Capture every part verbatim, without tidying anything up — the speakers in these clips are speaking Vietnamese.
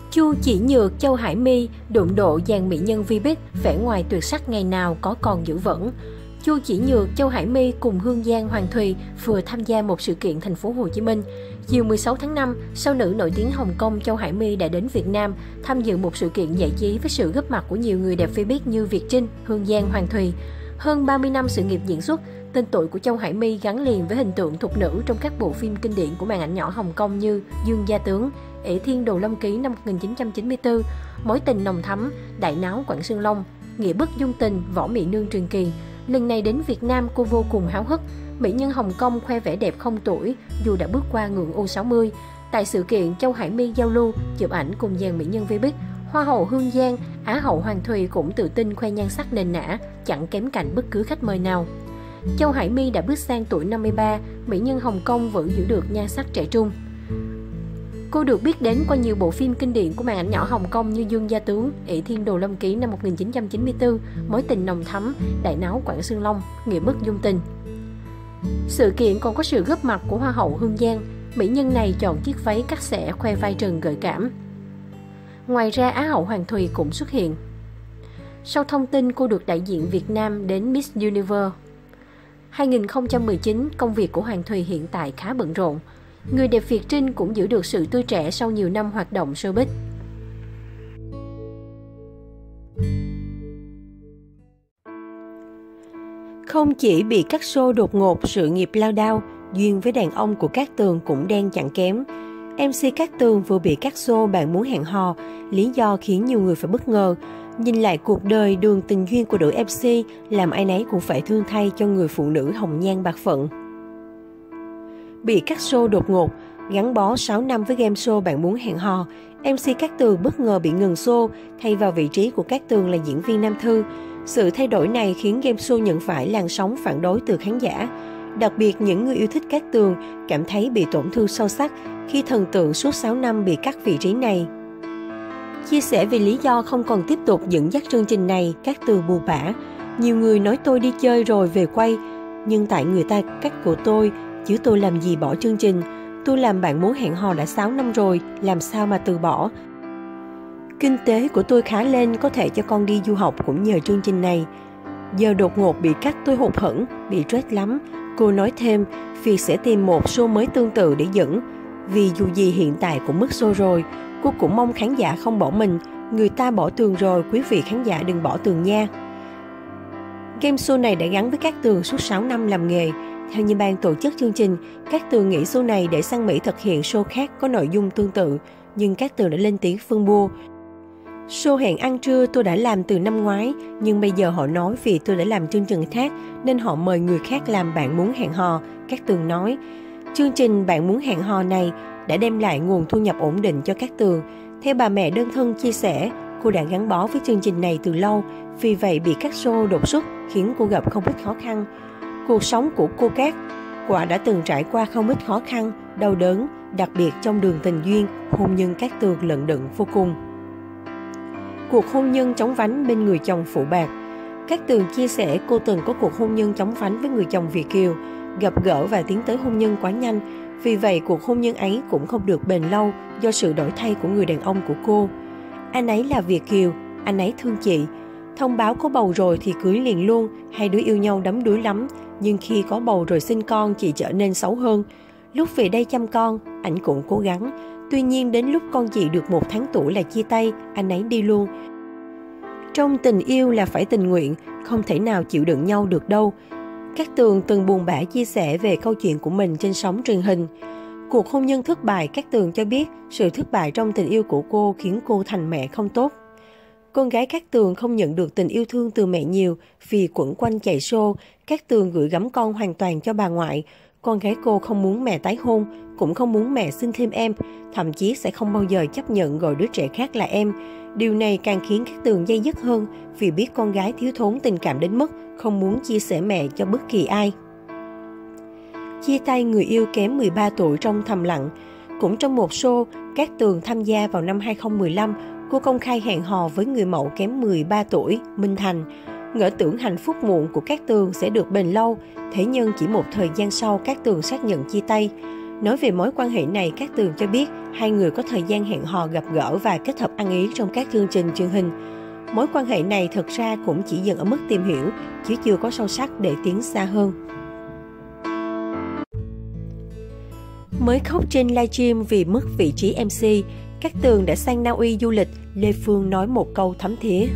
Chu Chỉ Nhược, Châu Hải My đụng độ dàn mỹ nhân Vbiz, vẻ ngoài tuyệt sắc ngày nào có còn giữ vững. Chu Chỉ Nhược, Châu Hải My cùng Hương Giang, Hoàng Thùy vừa tham gia một sự kiện thành phố Hồ Chí Minh. Chiều mười sáu tháng năm, sao nữ nổi tiếng Hồng Kông Châu Hải My đã đến Việt Nam tham dự một sự kiện giải trí với sự góp mặt của nhiều người đẹp Vbiz như Việt Trinh, Hương Giang, Hoàng Thùy. Hơn ba mươi năm sự nghiệp diễn xuất, tên tuổi của Châu Hải My gắn liền với hình tượng thục nữ trong các bộ phim kinh điển của màn ảnh nhỏ Hồng Kông như Dương Gia Tướng, Ỷ Thiên Đồ Lâm Ký năm một nghìn chín trăm chín mươi tư, Mối tình nồng thắm, Đại náo Quảng Sương Long, Nghĩa bất dung tình, Võ Mỹ Nương truyền kỳ. Lần này đến Việt Nam, cô vô cùng háo hức. Mỹ nhân Hồng Kông khoe vẻ đẹp không tuổi dù đã bước qua ngưỡng U sáu mươi. Tại sự kiện, Châu Hải My giao lưu, chụp ảnh cùng dàn mỹ nhân Vbiz. Hoa hậu Hương Giang, Á hậu Hoàng Thùy cũng tự tin khoe nhan sắc nền nã, chẳng kém cạnh bất cứ khách mời nào. Châu Hải My đã bước sang tuổi năm mươi ba, mỹ nhân Hồng Kông vẫn giữ được nhan sắc trẻ trung. Cô được biết đến qua nhiều bộ phim kinh điển của màn ảnh nhỏ Hồng Kông như Dương Gia Tướng, Ỷ Thiên Đồ Lâm Ký năm một nghìn chín trăm chín mươi tư, Mối tình nồng thắm, Đại náo Quảng Sương Long, Nghĩa bất dung tình. Sự kiện còn có sự góp mặt của Hoa hậu Hương Giang. Mỹ nhân này chọn chiếc váy cắt xẻ khoe vai trần gợi cảm. Ngoài ra, Á hậu Hoàng Thùy cũng xuất hiện. Sau thông tin cô được đại diện Việt Nam đến Miss Universe hai nghìn không trăm mười chín, công việc của Hoàng Thùy hiện tại khá bận rộn. Người đẹp Việt Trinh cũng giữ được sự tươi trẻ sau nhiều năm hoạt động showbiz. Không chỉ bị cắt show đột ngột, sự nghiệp lao đao, duyên với đàn ông của Cát Tường cũng đen chẳng kém. em xê Cát Tường vừa bị cắt show Bạn Muốn Hẹn Hò, lý do khiến nhiều người phải bất ngờ. Nhìn lại cuộc đời đường tình duyên của nữ em xê, làm ai nấy cũng phải thương thay cho người phụ nữ hồng nhan bạc phận. Bị cắt show đột ngột, gắn bó sáu năm với game show Bạn Muốn Hẹn Hò, em xê Cát Tường bất ngờ bị ngừng show, thay vào vị trí của Cát Tường là diễn viên nam thư. Sự thay đổi này khiến game show nhận phải làn sóng phản đối từ khán giả. Đặc biệt, những người yêu thích Cát Tường cảm thấy bị tổn thương sâu sắc khi thần tượng suốt sáu năm bị cắt vị trí này. Chia sẻ về lý do không còn tiếp tục dẫn dắt chương trình này, Cát Tường buồn bã. Nhiều người nói tôi đi chơi rồi về quay, nhưng tại người ta cắt của tôi, chứ tôi làm gì bỏ chương trình. Tôi làm Bạn Muốn Hẹn Hò đã sáu năm rồi, làm sao mà từ bỏ. Kinh tế của tôi khá lên, có thể cho con đi du học cũng nhờ chương trình này. Giờ đột ngột bị cắt tôi hụt hẫng, bị stress lắm. Cô nói thêm, Việt sẽ tìm một show mới tương tự để dẫn. Vì dù gì hiện tại cũng mất show rồi, cô cũng mong khán giả không bỏ mình. Người ta bỏ tường rồi, quý vị khán giả đừng bỏ tường nha. Game show này đã gắn với Cát Tường suốt sáu năm làm nghề. Theo như ban tổ chức chương trình, Cát Tường nghĩ show này để sang Mỹ thực hiện show khác có nội dung tương tự, nhưng Cát Tường đã lên tiếng phân bua. Show Hẹn Ăn Trưa tôi đã làm từ năm ngoái, nhưng bây giờ họ nói vì tôi đã làm chương trình khác nên họ mời người khác làm Bạn Muốn Hẹn Hò, Cát Tường nói. Chương trình Bạn Muốn Hẹn Hò này đã đem lại nguồn thu nhập ổn định cho Cát Tường. Theo bà mẹ đơn thân chia sẻ, cô đã gắn bó với chương trình này từ lâu, vì vậy bị cắt show đột xuất khiến cô gặp không ít khó khăn. Cuộc sống của cô Cát quả đã từng trải qua không ít khó khăn, đau đớn, đặc biệt trong đường tình duyên, hôn nhân Cát Tường lận đận vô cùng. Cuộc hôn nhân chóng vánh bên người chồng phụ bạc. Cát Tường chia sẻ cô từng có cuộc hôn nhân chóng vánh với người chồng Việt kiều, gặp gỡ và tiến tới hôn nhân quá nhanh. Vì vậy, cuộc hôn nhân ấy cũng không được bền lâu do sự đổi thay của người đàn ông của cô. Anh ấy là Việt kiều, anh ấy thương chị. Thông báo có bầu rồi thì cưới liền luôn, hai đứa yêu nhau đắm đuối lắm. Nhưng khi có bầu rồi sinh con, chị trở nên xấu hơn. Lúc về đây chăm con, ảnh cũng cố gắng. Tuy nhiên đến lúc con chị được một tháng tuổi là chia tay, anh ấy đi luôn. Trong tình yêu là phải tình nguyện, không thể nào chịu đựng nhau được đâu. Cát Tường từng buồn bã chia sẻ về câu chuyện của mình trên sóng truyền hình. Cuộc hôn nhân thất bại, Cát Tường cho biết sự thất bại trong tình yêu của cô khiến cô thành mẹ không tốt. Con gái Cát Tường không nhận được tình yêu thương từ mẹ nhiều vì quẩn quanh chạy show. Cát Tường gửi gắm con hoàn toàn cho bà ngoại. Con gái cô không muốn mẹ tái hôn, cũng không muốn mẹ sinh thêm em, thậm chí sẽ không bao giờ chấp nhận gọi đứa trẻ khác là em. Điều này càng khiến Cát Tường day dứt hơn vì biết con gái thiếu thốn tình cảm đến mức không muốn chia sẻ mẹ cho bất kỳ ai. Chia tay người yêu kém mười ba tuổi trong thầm lặng. Cũng trong một show, Cát Tường tham gia vào năm hai nghìn không trăm mười lăm, cô công khai hẹn hò với người mẫu kém mười ba tuổi, Minh Thành. Ngỡ tưởng hạnh phúc muộn của Cát Tường sẽ được bền lâu, thế nhưng chỉ một thời gian sau Cát Tường xác nhận chia tay. Nói về mối quan hệ này, Cát Tường cho biết hai người có thời gian hẹn hò gặp gỡ và kết hợp ăn ý trong các chương trình truyền hình. Mối quan hệ này thực ra cũng chỉ dừng ở mức tìm hiểu, chứ chưa có sâu sắc để tiến xa hơn. Mới khóc trên livestream vì mất vị trí em xê, Cát Tường đã sang Na Uy du lịch, Lê Phương nói một câu thấm thía.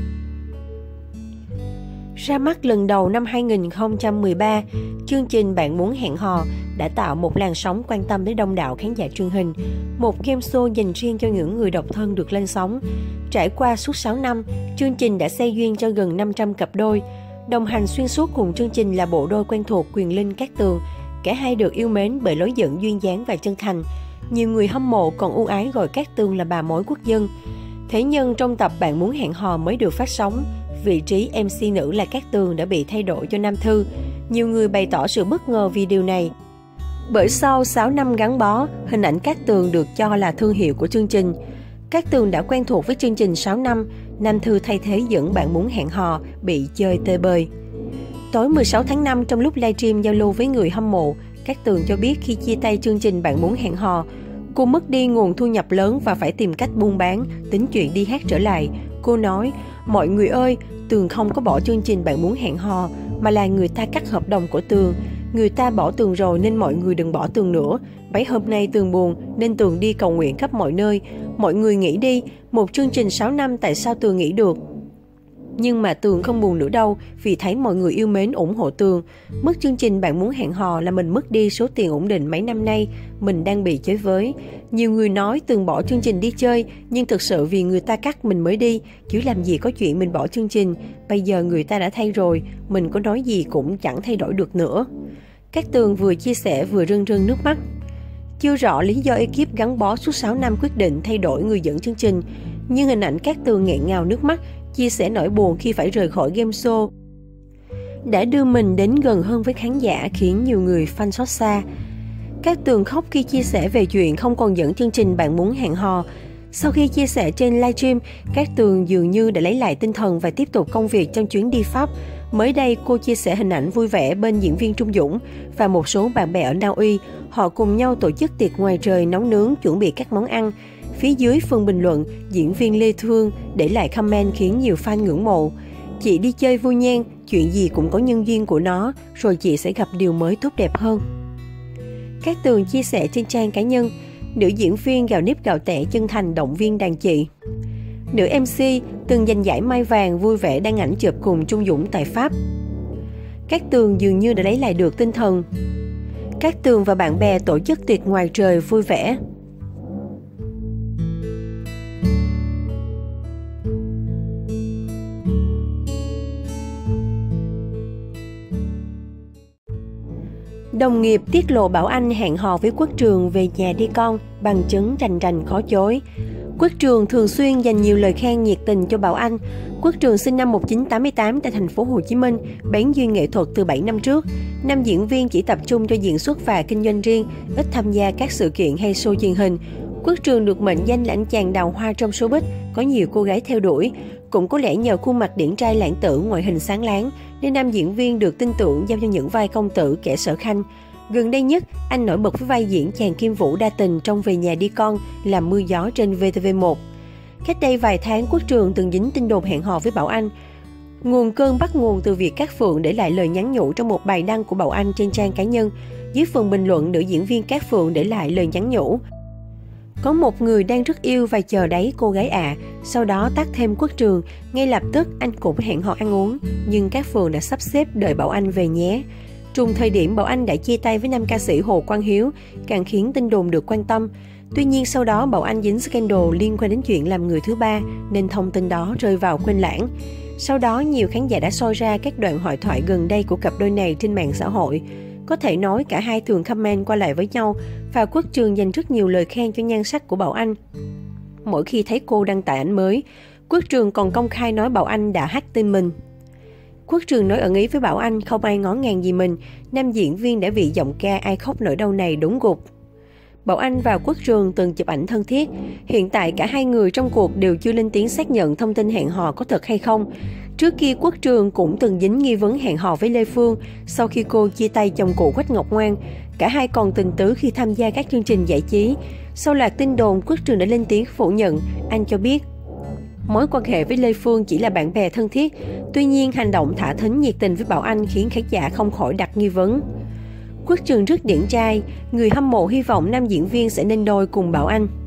Ra mắt lần đầu năm hai nghìn không trăm mười ba, chương trình Bạn Muốn Hẹn Hò đã tạo một làn sóng quan tâm đến đông đảo khán giả truyền hình. Một game show dành riêng cho những người độc thân được lên sóng. Trải qua suốt sáu năm, chương trình đã xây duyên cho gần năm trăm cặp đôi. Đồng hành xuyên suốt cùng chương trình là bộ đôi quen thuộc Quyền Linh, Cát Tường. Cả hai được yêu mến bởi lối dẫn duyên dáng và chân thành. Nhiều người hâm mộ còn ưu ái gọi Cát Tường là bà mối quốc dân. Thế nhưng trong tập Bạn Muốn Hẹn Hò mới được phát sóng, vị trí em xê nữ là Cát Tường đã bị thay đổi cho nam Thư. Nhiều người bày tỏ sự bất ngờ vì điều này. Bởi sau sáu năm gắn bó, hình ảnh Cát Tường được cho là thương hiệu của chương trình. Cát Tường đã quen thuộc với chương trình sáu năm, nam Thư thay thế dẫn Bạn Muốn Hẹn Hò bị chơi tơi bời. Tối mười sáu tháng năm, trong lúc livestream giao lưu với người hâm mộ, Cát Tường cho biết khi chia tay chương trình Bạn Muốn Hẹn Hò, cô mất đi nguồn thu nhập lớn và phải tìm cách buôn bán, tính chuyện đi hát trở lại. Cô nói, mọi người ơi, Tường không có bỏ chương trình Bạn Muốn Hẹn Hò, mà là người ta cắt hợp đồng của Tường. Người ta bỏ Tường rồi nên mọi người đừng bỏ Tường nữa. Mấy hôm nay Tường buồn nên Tường đi cầu nguyện khắp mọi nơi. Mọi người nghĩ đi, một chương trình sáu năm tại sao Tường nghĩ được? Nhưng mà Tường không buồn nữa đâu, vì thấy mọi người yêu mến ủng hộ Tường. Mất chương trình Bạn Muốn Hẹn Hò là mình mất đi số tiền ổn định mấy năm nay, mình đang bị chới với. Nhiều người nói Tường bỏ chương trình đi chơi, nhưng thực sự vì người ta cắt mình mới đi, chứ làm gì có chuyện mình bỏ chương trình. Bây giờ người ta đã thay rồi, mình có nói gì cũng chẳng thay đổi được nữa. Cát Tường vừa chia sẻ vừa rưng rưng nước mắt. Chưa rõ lý do ekip gắn bó suốt sáu năm quyết định thay đổi người dẫn chương trình, nhưng hình ảnh Cát Tường nghẹn ngào nước mắt, chia sẻ nỗi buồn khi phải rời khỏi game show đã đưa mình đến gần hơn với khán giả, khiến nhiều người fan xót xa. Cát Tường khóc khi chia sẻ về chuyện không còn dẫn chương trình Bạn Muốn Hẹn Hò. Sau khi chia sẻ trên livestream, Cát Tường dường như đã lấy lại tinh thần và tiếp tục công việc trong chuyến đi Pháp. Mới đây, cô chia sẻ hình ảnh vui vẻ bên diễn viên Trung Dũng và một số bạn bè ở Na Uy. Họ cùng nhau tổ chức tiệc ngoài trời nấu nướng, chuẩn bị các món ăn. Phía dưới phần bình luận, diễn viên Lê Thương để lại comment khiến nhiều fan ngưỡng mộ. Chị đi chơi vui nhen, chuyện gì cũng có nhân duyên của nó, rồi chị sẽ gặp điều mới tốt đẹp hơn. Cát Tường chia sẻ trên trang cá nhân, nữ diễn viên gạo nếp gạo tẻ chân thành động viên đàn chị. Nữ em xê từng giành giải Mai Vàng vui vẻ đăng ảnh chụp cùng Trung Dũng tại Pháp. Cát Tường dường như đã lấy lại được tinh thần. Cát Tường và bạn bè tổ chức tiệc ngoài trời vui vẻ. Đồng nghiệp tiết lộ Bảo Anh hẹn hò với Quốc Trường về nhà đi con, bằng chứng rành rành khó chối. Quốc Trường thường xuyên dành nhiều lời khen nhiệt tình cho Bảo Anh. Quốc Trường sinh năm một nghìn chín trăm tám mươi tám tại thành phố Hồ Chí Minh, bén duyên nghệ thuật từ bảy năm trước. Nam diễn viên chỉ tập trung cho diễn xuất và kinh doanh riêng, ít tham gia các sự kiện hay show truyền hình. Quốc Trường được mệnh danh là anh chàng đào hoa trong showbiz, có nhiều cô gái theo đuổi. Cũng có lẽ nhờ khuôn mặt điển trai lãng tử, ngoại hình sáng láng, nên nam diễn viên được tin tưởng giao cho những vai công tử kẻ sở khanh. Gần đây nhất, anh nổi bật với vai diễn chàng Kim Vũ đa tình trong Về Nhà Đi Con, làm mưa gió trên vê tê vê một. Cách đây vài tháng, Quốc Trường từng dính tin đồn hẹn hò với Bảo Anh. Nguồn cơn bắt nguồn từ việc Cát Phượng để lại lời nhắn nhủ trong một bài đăng của Bảo Anh trên trang cá nhân. Dưới phần bình luận, nữ diễn viên Cát Phượng để lại lời nhắn nhủ. Có một người đang rất yêu và chờ đấy cô gái ạ. À. Sau đó tag thêm Quốc Trường, ngay lập tức anh cũng hẹn hò ăn uống, nhưng Cát Phượng đã sắp xếp đợi Bảo Anh về nhé. Trùng thời điểm Bảo Anh đã chia tay với nam ca sĩ Hồ Quang Hiếu, càng khiến tin đồn được quan tâm. Tuy nhiên sau đó Bảo Anh dính scandal liên quan đến chuyện làm người thứ ba, nên thông tin đó rơi vào quên lãng. Sau đó nhiều khán giả đã soi ra các đoạn hội thoại gần đây của cặp đôi này trên mạng xã hội. Có thể nói cả hai thường comment qua lại với nhau, và Quốc Trường dành rất nhiều lời khen cho nhan sắc của Bảo Anh. Mỗi khi thấy cô đăng tải ảnh mới, Quốc Trường còn công khai nói Bảo Anh đã hack tên mình. Quốc Trường nói ẩn ý với Bảo Anh không ai ngó ngàng gì mình, nam diễn viên đã bị giọng ca ai khóc nỗi đau này đúng gục. Bảo Anh và Quốc Trường từng chụp ảnh thân thiết. Hiện tại cả hai người trong cuộc đều chưa lên tiếng xác nhận thông tin hẹn hò có thật hay không. Trước kia Quốc Trường cũng từng dính nghi vấn hẹn hò với Lê Phương sau khi cô chia tay chồng cũ Quách Ngọc Ngoan. Cả hai còn tình tứ khi tham gia các chương trình giải trí. Sau loạt tin đồn, Quốc Trường đã lên tiếng phủ nhận. Anh cho biết mối quan hệ với Lê Phương chỉ là bạn bè thân thiết. Tuy nhiên, hành động thả thính nhiệt tình với Bảo Anh khiến khán giả không khỏi đặt nghi vấn. Quốc Trường rất điển trai, người hâm mộ hy vọng nam diễn viên sẽ nên đôi cùng Bảo Anh.